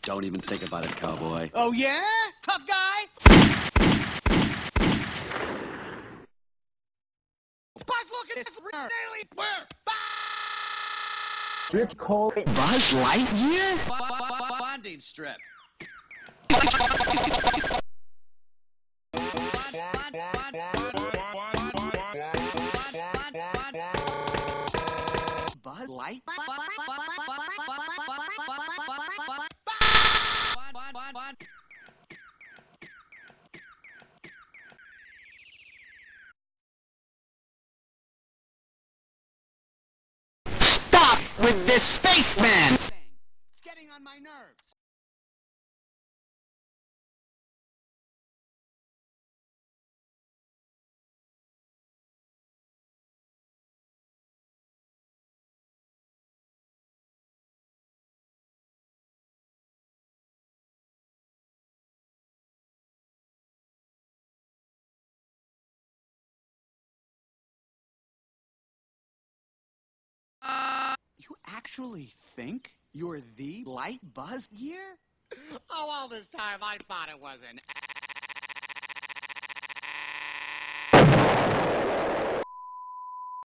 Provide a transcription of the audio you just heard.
Don't even think about it, cowboy. Oh, yeah? Tough guy? Buzz, look at this! Daily! Where? Strip called Buzz Lightyear? Bonding strip. Buzz Light? Stop with this spaceman! It's getting on my nerves. You actually think you're the Light Buzzyear? Oh, all this time I thought it was an